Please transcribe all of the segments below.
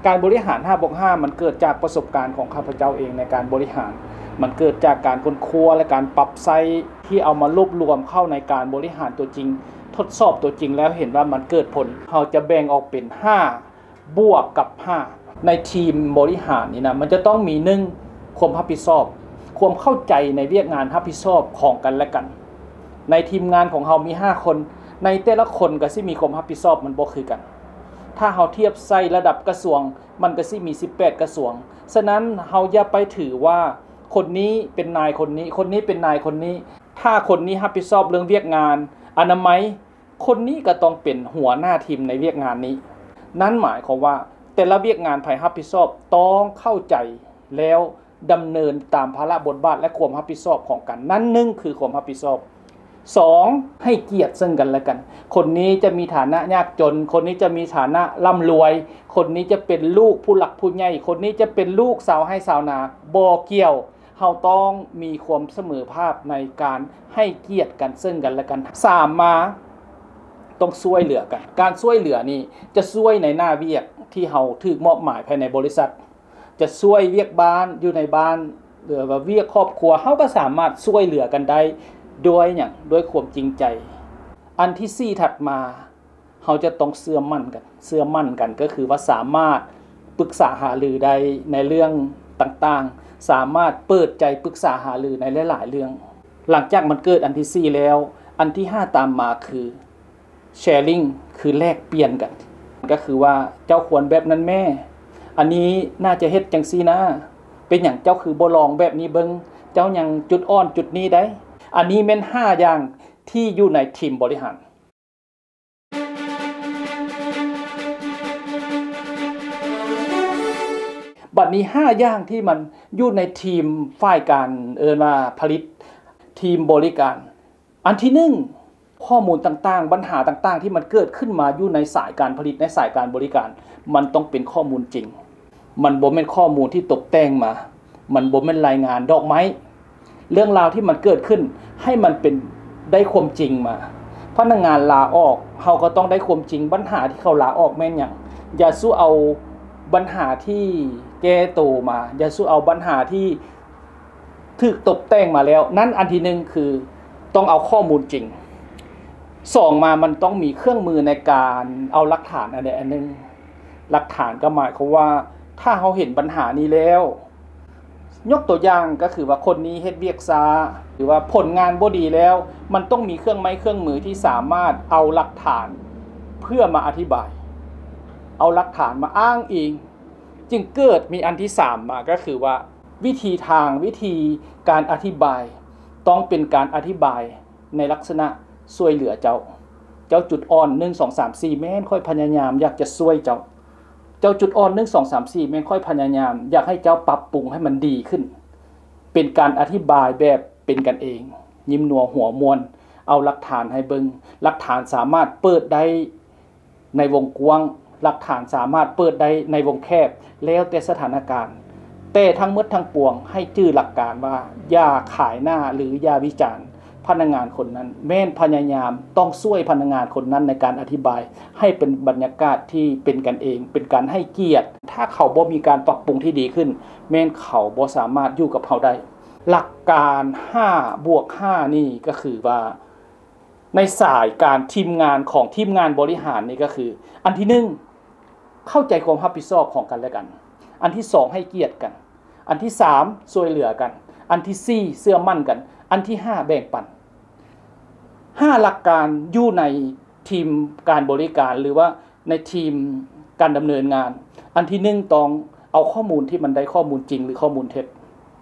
การบริหาร5+5มันเกิดจากประสบการณ์ของข้าพเจ้าเองในการบริหารมันเกิดจากการค้นคว้าและการปรับใช้ที่เอามารวบรวมเข้าในการบริหารตัวจริงทดสอบตัวจริงแล้วเห็นว่ามันเกิดผลเราจะแบ่งออกเป็น5บวกกับ5ในทีมบริหารนี่นะมันจะต้องมี1ความรับผิดชอบความเข้าใจในเรียกงานรับผิดชอบของกันและกันในทีมงานของเรามี5คนในแต่ละคนก็สิมีความรับผิดชอบมันบ่คือกันถ้าเราเทียบใส่ระดับกระทรวงมันก็สิมี18กระทรวงฉะนั้นเราอย่าไปถือว่าคนนี้เป็นนายคนนี้คนนี้เป็นนายคนนี้ถ้าคนนี้รับผิดชอบเรื่องเรียกงานอนามัยคนนี้ก็ต้องเป็นหัวหน้าทีมในเรียกงานนี้นั่นหมายความว่าแต่ละเรียกงานภายรับผิดชอบต้องเข้าใจแล้วดำเนินตามภาระบทบาทและความรับผิดชอบของกันนั่นคือความรับผิดชอบ2ให้เกียรติซึ่งกันและกันคนนี้จะมีฐานะยากจนคนนี้จะมีฐานะร่ำรวยคนนี้จะเป็นลูกผู้หลักผู้ใหญ่คนนี้จะเป็นลูกสาวให้สาวนาบ่เกี่ยวเราต้องมีความเสมอภาคในการให้เกียรติกันซึ่งกันและกัน3มาต้องช่วยเหลือกันการช่วยเหลือนี่จะช่วยในหน้าเวียกที่เราถูกมอบหมายภายในบริษัทจะช่วยเวียกบ้านอยู่ในบ้านหรือว่าเวียกครอบครัวเราก็สามารถช่วยเหลือกันได้ด้วยความจริงใจอันที่4ถัดมาเราจะต้องเชื่อมั่นกันก็คือว่าสามารถปรึกษาหารือได้ในเรื่องต่างๆสามารถเปิดใจปรึกษาหารือในหลายๆเรื่องหลังจากมันเกิดอันที่4แล้วอันที่5ตามมาคือ sharing คือแลกเปลี่ยนกันก็คือว่าเจ้าควรแบบนั้นแม่อันนี้น่าจะเฮ็ดจังซี่นะเป็นหยังเจ้าคือบ่ลองแบบนี้เบิ่งเจ้ายังจุดอ่อนจุดนี้ได้อันนี้แม่น5อย่างที่อยู่ในทีมบริหารบัดนี้5อย่างที่มันอยู่ในทีมฝ่ายการว่าผลิตทีมบริการอันที่1ข้อมูลต่างๆปัญหาต่างๆที่มันเกิดขึ้นมาอยู่ในสายการผลิตในสายการบริการมันต้องเป็นข้อมูลจริงมันบ่แม่นข้อมูลที่ตกแต่งมามันบ่แม่นรายงานดอกไม้เรื่องราวที่มันเกิดขึ้นให้มันเป็นได้ความจริงมาพนักงานลาออกเขาก็ต้องได้ความจริงปัญหาที่เขาลาออกแม่นอย่างอย่าสู้เอาปัญหาที่แก้ตัวมาอย่าสู้เอาปัญหาที่ถูกตกแต่งมาแล้วนั่นอันที่1คือต้องเอาข้อมูลจริง2มามันต้องมีเครื่องมือในการเอาหลักฐานอันนึงหลักฐานก็หมายความว่าถ้าเขาเห็นปัญหานี้แล้วยกตัวอย่างก็คือว่าคนนี้เฮ็ดเวียกช้าหรือว่าผลงานบ่ดีแล้วมันต้องมีเครื่องไม้เครื่องมือที่สามารถเอาหลักฐานเพื่อมาอธิบายเอาหลักฐานมาอ้างอิงจึงเกิดมีอันที่3มาก็คือว่าวิธีการอธิบายต้องเป็นการอธิบายในลักษณะช่วยเหลือเจ้าจุดอ่อน1 2 3 4แม่นค่อยพยายามอยากจะช่วยเจ้าจุดอ่อน1 2 3 4แม่นค่อยพยายามอยากให้เจ้าปรับปรุงให้มันดีขึ้นเป็นการอธิบายแบบเป็นกันเองยิ้มนัวหัวมวลเอาหลักฐานให้เบิ่งหลักฐานสามารถเปิดได้ในวงกว้างหลักฐานสามารถเปิดได้ในวงแคบแล้วแต่สถานการณ์แต่ทั้งหมดทั้งปวงให้จื้อหลักการว่าอย่าขายหน้าหรืออย่าวิจารณ์พนักงานคนนั้นแม่นพยายามต้องช่วยพนักงานคนนั้นในการอธิบายให้เป็นบรรยากาศที่เป็นกันเองเป็นการให้เกียรติถ้าเขาบ่มีการปรับปรุงที่ดีขึ้นแม่นเขาบ่สามารถอยู่กับเขาได้หลักการ5+5นี่ก็คือว่าในสายการทีมงานของทีมงานบริหารนี่ก็คืออันที่1เข้าใจความรับผิดชอบของกันและกันอันที่2ให้เกียรติกันอันที่3ช่วยเหลือกันอันที่4เชื่อมั่นกันอันที่5แบ่งปัน5หลักการอยู่ในทีมการบริการหรือว่าในทีมการดำเนินงานอันที่1ต้องเอาข้อมูลที่มันได้ข้อมูลจริงหรือข้อมูลเท็จ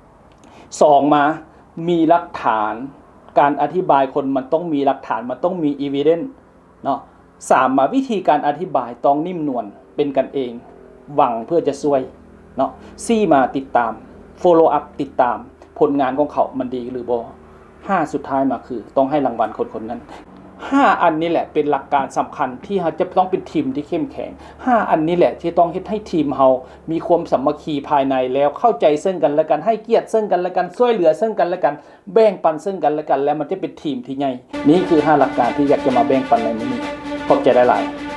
2มามีหลักฐานการอธิบายคนมันต้องมีหลักฐานมันต้องมี evidence เนาะ3มาวิธีการอธิบายต้องนิ่มนวลเป็นกันเองหวังเพื่อจะช่วยเนาะ4มาติดตาม follow up ติดตามผลงานของเขามันดีหรือบ่5สุดท้ายมาคือต้องให้รางวัลคนนั้น5อันนี้แหละเป็นหลักการสำคัญที่เราจะต้องเป็นทีมที่เข้มแข็ง5อันนี้แหละที่ต้องเฮ็ดให้ทีมเรามีความสามัคคีภายในแล้วเข้าใจซึ่งกันและกันให้เกียรติซึ่งกันและกันช่วยเหลือซึ่งกันและกันแบ่งปันซึ่งกันและกันแล้วมันจะเป็นทีมที่ใหญ่นี่คือ5หลักการที่อยากจะมาแบ่งปันในมื้อนี้ขอบใจหลายๆ